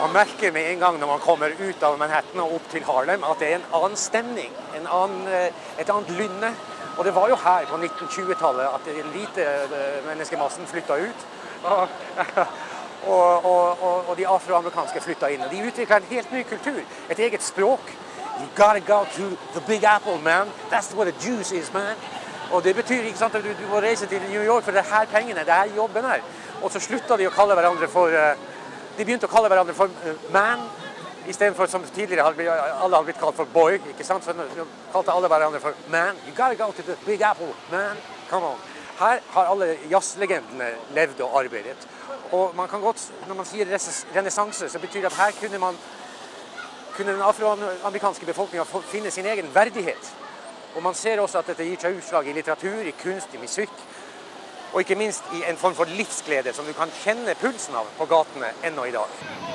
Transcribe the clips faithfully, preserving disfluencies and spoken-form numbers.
Man merker med en gang når man kommer ut av Manhattan og opp til Harlem at det er en annen stemning, en annen, et annet lynne. Og det var jo her på nitten tjue-tallet at den lite menneskemassen flyttet ut. Og, og, og, og de afroamerikanske flyttet inn. Og de utviklet en helt ny kultur, et eget språk. You gotta go to the Big Apple, man. That's where the juice is, man. Og det betyr ikke sant, at du, du må reise til New York for det er her pengene, det er her jobben her. Og så sluttet de å kalle hverandre for, de begynte å kalle hverandre for man, i stedet for som tidligere alle hadde blitt kalt for boy, ikke sant? Så de kalte alle hverandre for man. You gotta go to the Big Apple, man. Come on. Her har alle jazzlegendene levd og arbeidet. Og man kan godt, når man sier renessanse, så betyr det at her kunne man kunne den afroamerikanske befolkningen finne sin egen verdighet. Og man ser også at dette gir seg utslag i litteratur, i kunst, i musikk, og ikke minst i en form for livsglede som du kan kjenne pulsen av på gatene ennå i dag.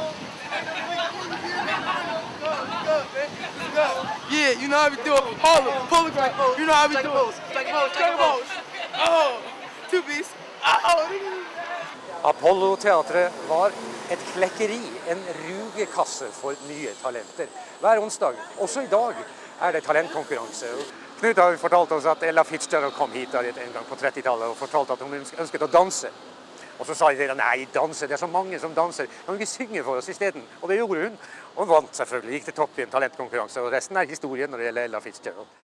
Yeah, you know how we do it. Hold it, pull it right. You know how we do it. Strike a pose, strike a pose. Oh, two beats. Oh. Apollo-teatret var et klekkeri, en rugekasse for nye talenter. Hver onsdag, også i dag, er det talentkonkurranse. Knut har fortalt oss at Ella Fitzgerald kom hit en gang på trettitallet og fortalte at hun ønsket å danse. Og så sa de, nei, danse, det er så mange som danser. Kan du ikke synge for oss i stedet? Og det gjorde hun. Og hun vant selvfølgelig, gikk til topp i en talentkonkurranse, og resten er historien når det gjelder Ella Fitzgerald.